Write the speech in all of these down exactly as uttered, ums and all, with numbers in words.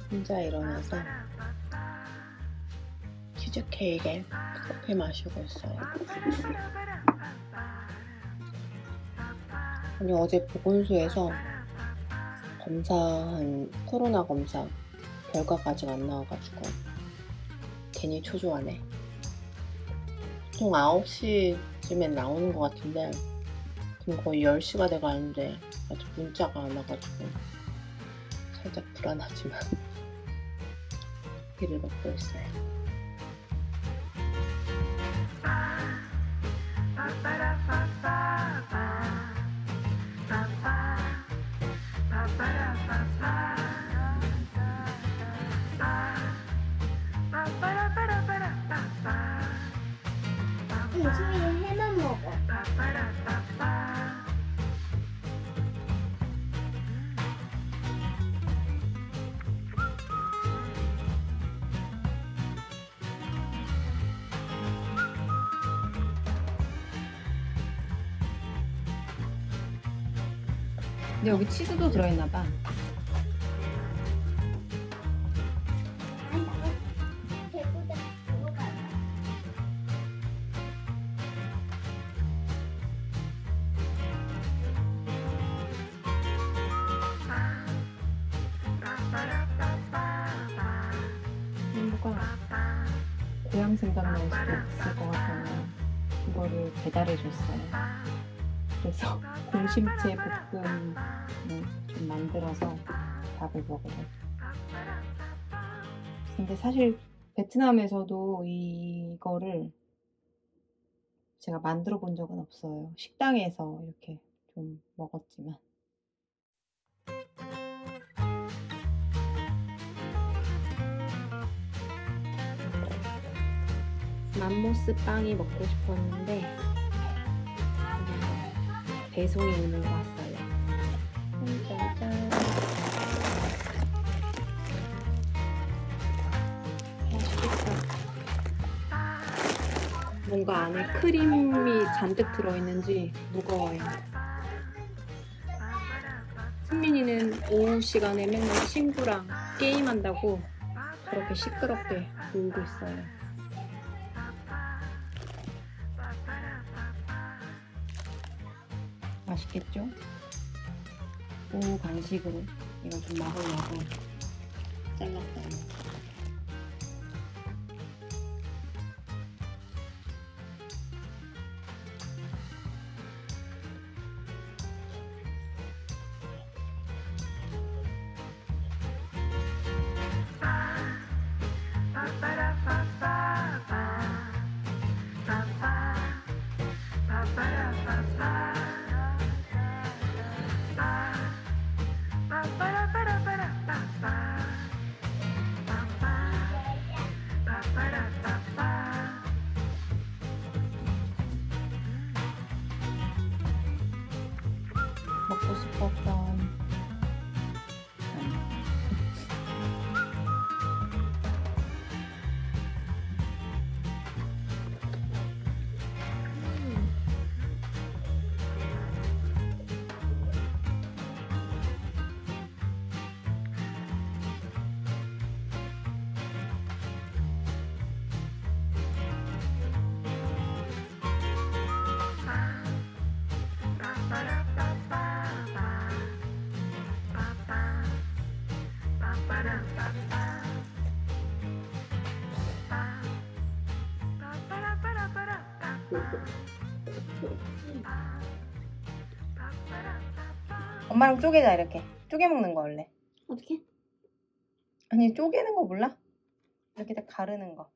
혼자 일어나서 치즈케이크에 커피 마시고 있어요. 아니, 어제 보건소에서 검사한 코로나 검사 결과가 아직 안 나와가지고 괜히 초조하네. 보통 아홉 시쯤에 나오는 것 같은데 지금 거의 열 시가 돼가는데 아직 문자가 안 와가지고 살짝 불안하지만 피를 먹고 있어요. 요즘에 해만 먹어. 근데 여기 치즈도 들어있나봐. 뭔가 고향 생각날 수도 있을 것 같아요. 이거를 배달해줬어요. 그래서 공심채 볶음을 좀 만들어서 밥을 먹으려고. 근데 사실 베트남에서도 이거를 제가 만들어 본 적은 없어요. 식당에서 이렇게 좀 먹었지만. 맘모스 빵이 먹고 싶었는데 배송이 오는 거 왔어요. 짠짠. 맛있겠다. 뭔가 안에 크림이 잔뜩 들어있는지 무거워요. 승민이는 오후 시간에 맨날 친구랑 게임한다고 저렇게 시끄럽게 놀고 있어요. 맛있겠죠? 오후 간식으로 이거 좀 먹으려고 잘랐어요. 먹고 싶었던 엄마랑 쪼개자. 이렇게 쪼개 먹는 거 원래. 어떻게? 아니, 쪼개는 거 몰라? 이렇게 딱 가르는 거.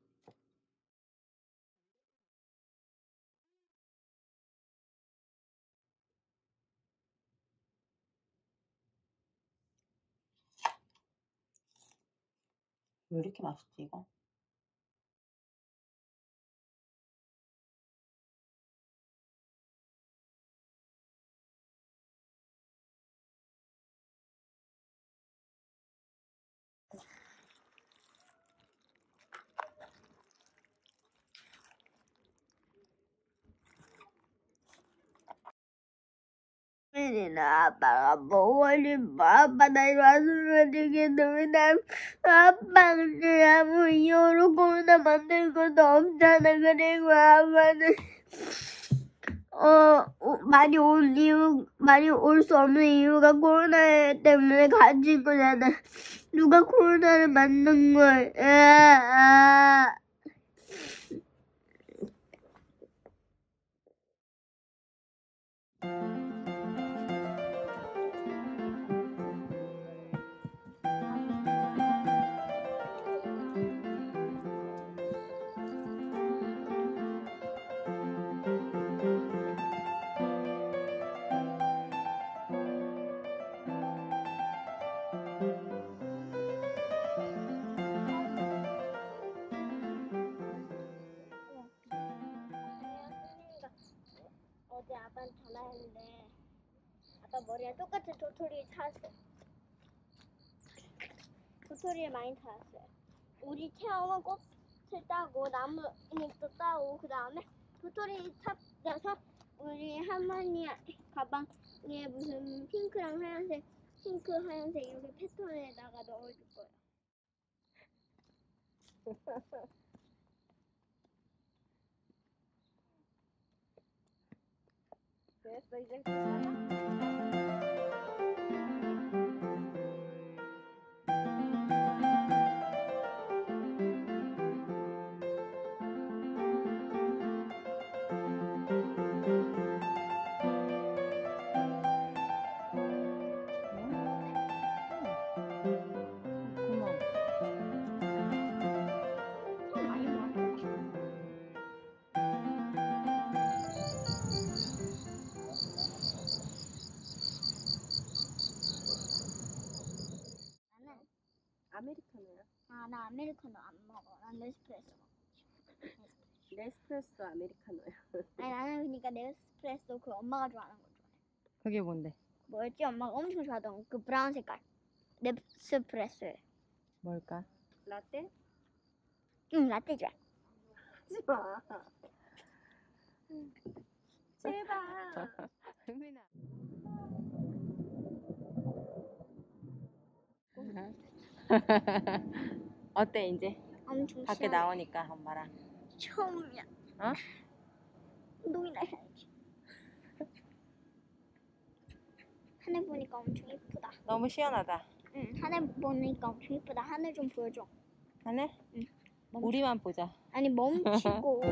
왜 이렇게 맛있지 이거? 혜민이나 아빠가 먹어주면 아빠 나 이리 왔으면 좋겠는데 난 아빠 근데 아무 이유로 코로나 만들 것도 없잖아. 그리고 아빠는 어 많이 올 이유 많이 올 수 없는 이유가 코로나 때문에 갇힌 거잖아. 누가 코로나를 만든 걸? 아, 아. 어제 아빠한테 전화했는데 아빠 머리에 똑같은 도토리 찾았어요. 도토리를 많이 찾았어요. 우리 체험은 꽃을 따고 나뭇잎도 따고 그 다음에 도토리 찾아서 우리 할머니 가방에 무슨 핑크랑 하얀색 핑크 하얀색 이렇게 패턴에다가 넣어줄 거예요. 됐어, 이제 끝이야. 아메리카노야. 아, 나 아메리카노 안 먹어. 난 네스프레소 먹어. 네스프레소 아메리카노야. 아니, 나는 그러니까 네스프레소 그 엄마가 좋아하는 거 좋아해. 그게 뭔데? 뭐였지? 엄마가 엄청 좋아하던 그 브라운 색깔. 네스프레소. 뭘까? 라떼? 응, 라떼 좋아. 하지 마. 제발. 혜민아. 어때 이제? 엄청 밖에 시원해. 나오니까 엄마랑. 처음이야. 어? 운동이나 해야지. 하늘 보니까 엄청 예쁘다. 너무 시원하다. 응, 하늘 보니까 엄청 예쁘다. 하늘 좀 보여줘. 하늘? 응. 우리만 보자. 아니, 멈추고.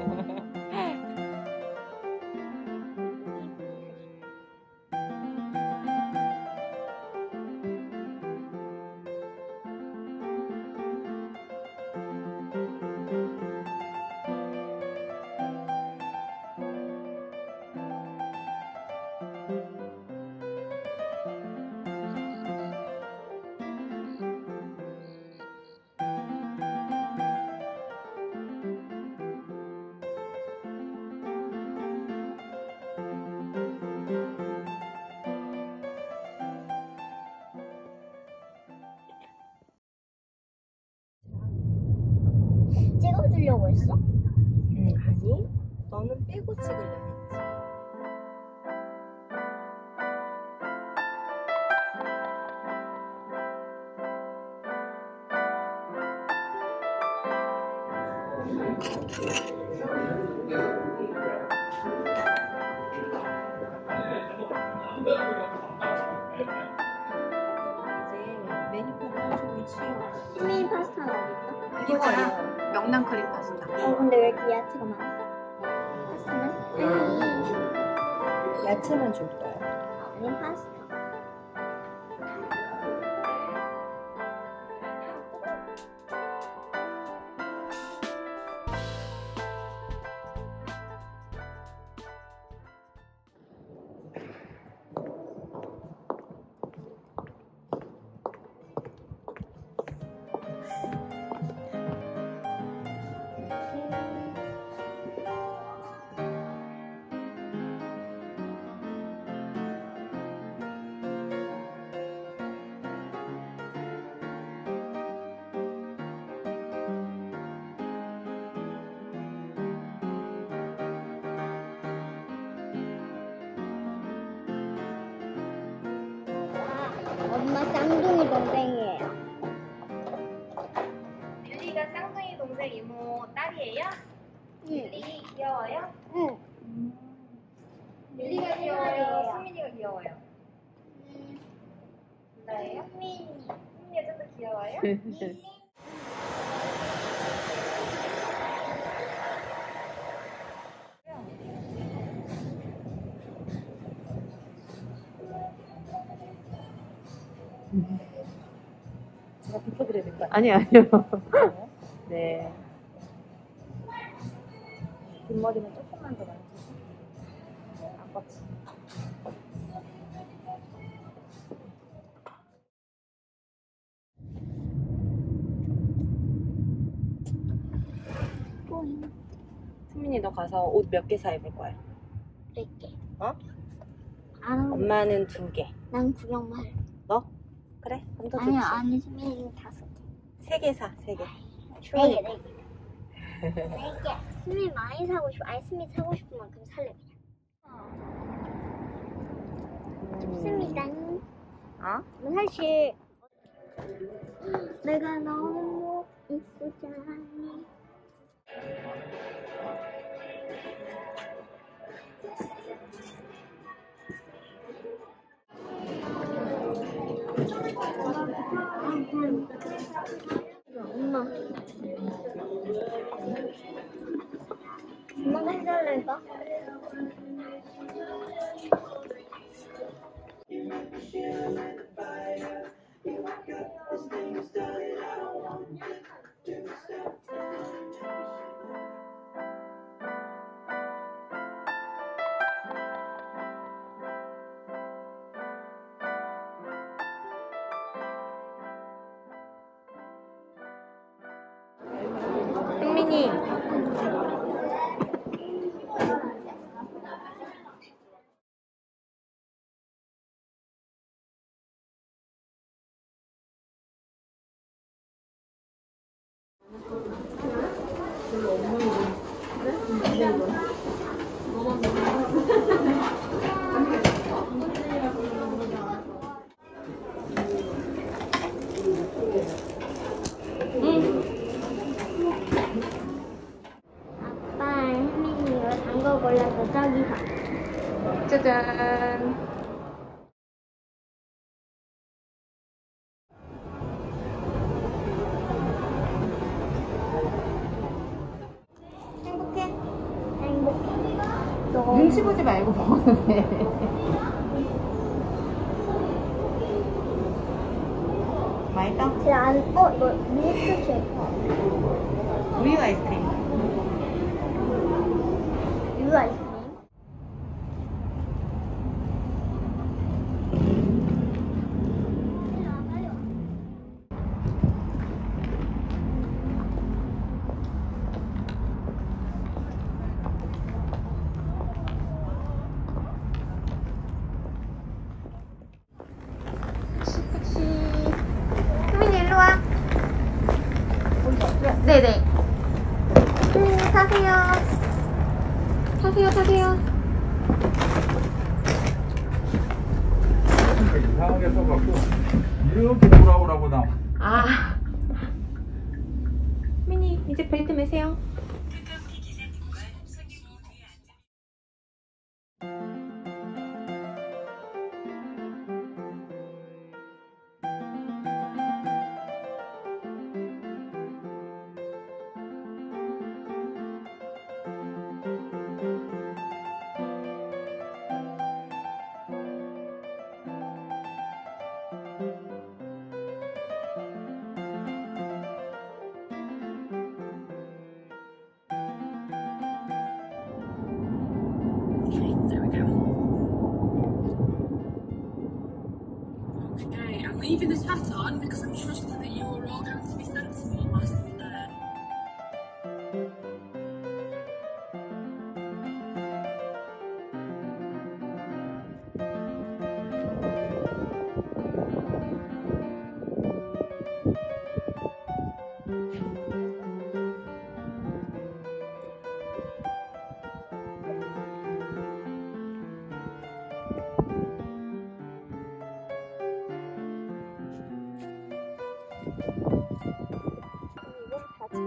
찍어주려고 했어? 응, 아니. 너는 빼고 찍으려 했지. 이제 메뉴판 좀 치워. 스미인 파스타는 어딨어? 이거잖아. 명란 크림 파스타. 어, 근데 왜 이렇게 야채가 많아? 파스타는? 아니, 야채만 줄 거야. 아니 파스타. 엄마 쌍둥이 동생이에요. 릴리가 쌍둥이 동생 이모 딸이에요? 응. 릴리 귀여워요? 응. 릴리가 귀여워요? 수민이가 귀여워요? 나예요? 수민이. 수민이가 좀 더 귀여워요? 제가 비켜드려야 될 것 같아요. 아니 아니요. 네. 뒷머리는 조금만 더 만지고. 안 뻗지. 수민이 너 가서 옷 몇 개 사 입을 거야? 몇 개? 어? 안 엄마는 두 개. 난 구경만 할. 너? 그래? 그럼 더 좋지. 아니야, 아니 수민이는 다섯 개. 세 개 사, 세 개. 네 개, 추우니까. 네 개. 네 개. 수민 많이 사고 싶어. 아니 수민 사고 싶은 만큼 살래 그냥. 좋습니다. 어? 사실 내가 너무 이쁘잖니. 엄마. 엄마가 해달래봐. 승민이. 아빠, 혜민이 이거 단 거 골라서 저기서. 짜잔. 행복해? 행복해. 너 눈치 보지 말고 먹어도 돼. 맛있다? 제 안, 어, 이거 밀크쉐이크. 우유 아이스크림. 우유 아이스크림. 빨리 와, 빨리 와. 수민이 일로 와. 네네. 수민이 타세요. 타세요, 타세요. 이상하게 써갖고 이렇게 돌아오라고 나. 아. 미니 이제 벨트 매세요. There we go. Okay, I'm leaving this hat on because I'm trusting that you are all going to be sensible whilst I'm there.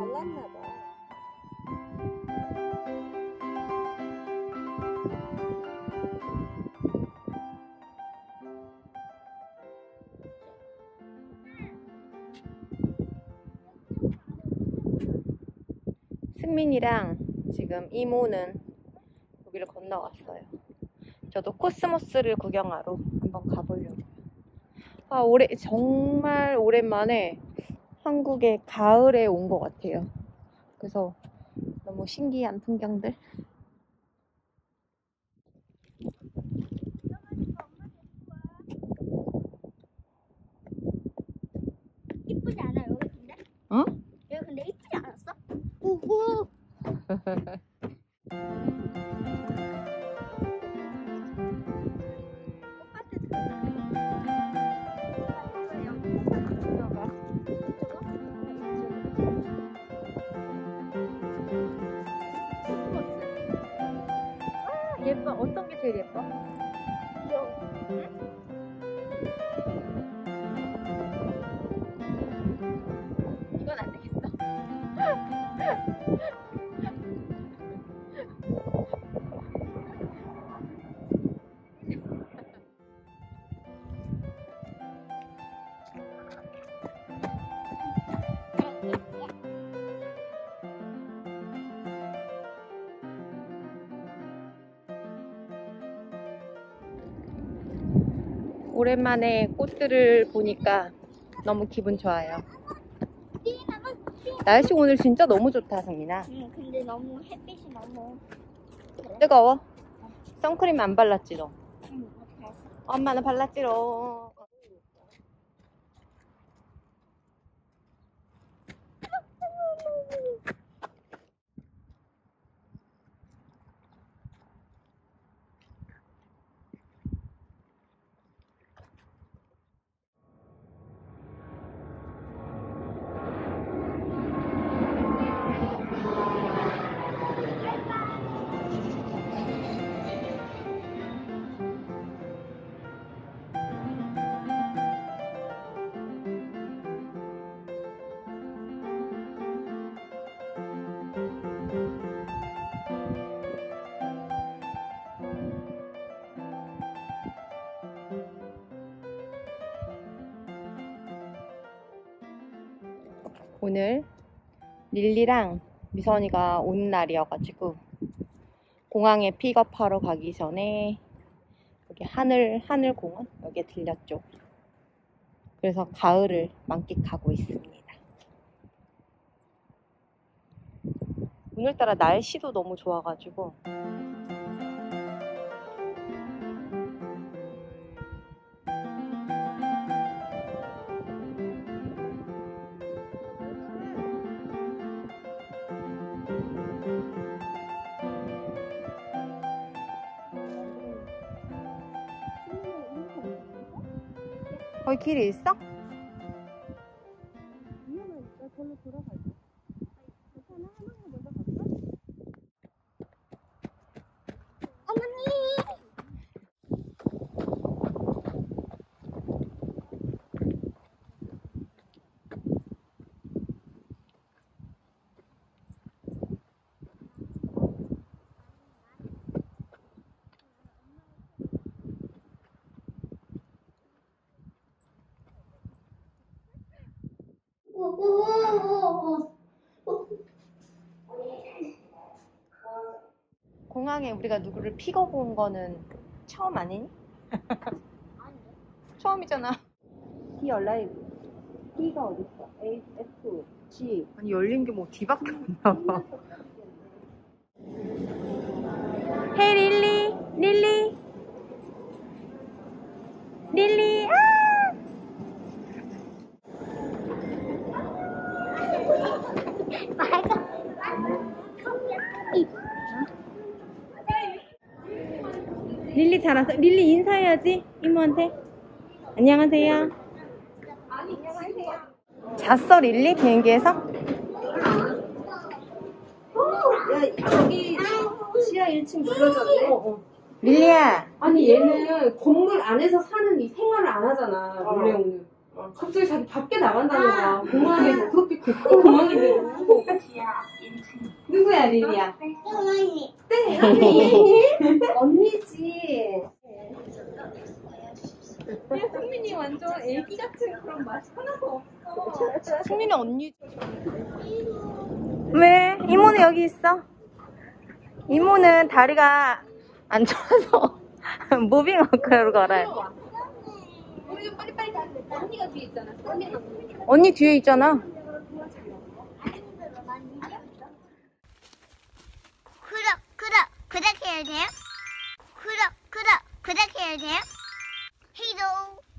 잘났나 봐. 승민이랑 지금 이모는 여기를 건너왔어요. 저도 코스모스를 구경하러 한번 가보려고요. 아, 올해 정말 오랜만에 한국의 가을에 온 것 같아요. 그래서 너무 신기한 풍경들. 이쁘지 않아 여기 근데? 어? 여기 근데 이쁘지 않았어? 오오. 예뻐. 어떤 게 제일 예뻐? 이건 안 되겠어. 오랜만에 꽃들을 보니까 너무 기분 좋아요. 날씨 오늘 진짜 너무 좋다, 성민아. 응, 근데 너무 햇빛이 너무 뜨거워? 선크림 안 발랐지, 너? 응, 어떻게 했어? 엄마는 발랐지롱. 오늘 릴리랑 미선이가 오는 날이어가지고 공항에 픽업하러 가기 전에 여기 하늘, 하늘공원? 여기에 들렸죠. 그래서 가을을 만끽하고 있습니다. 오늘따라 날씨도 너무 좋아가지고 거기 길이 있어? 절로 돌아갈까? 괜찮아? 하나가 먼저 갈까? 어머니! 공항에 우리가 누구를 픽업 온 거는 처음 아니니? 처음이잖아. D 얼라이브. D가 어딨어? A, F, G. 아니 열린 게 뭐 D밖에 없나? 헤이 릴리, 릴리, 릴리. 아! 릴리 잘 왔어. 릴리 인사해야지 이모한테. 안녕하세요. 안녕하세요. 잤어 릴리 비행기에서? 야, 저기 지하 일 층 눌러졌네. 어, 어. 릴리야. 아니 얘는 건물 안에서 사는 이 생활을 안 하잖아. 원래 오늘. 갑자기 자기 밖에 나간다는 거야. 공항에서. 그렇게 큰 공항인데. 누구야, 리리야? 언니. 네, 언니. 언니지. 야, 승민이 완전 애기 같은 그런 맛이 하나도 없어. 승민이 언니. 왜? 이모는 여기 있어. 이모는 다리가 안 좋아서 무빙 워크로 걸어요. 우리 좀 빨리빨리 가야 돼. 언니가 뒤에 있잖아. 승민이 언니. 언니 뒤에 있잖아. 구독, 구독, 구독해야 돼요? 구독, 구독, 구독해야 돼요? 헤이도.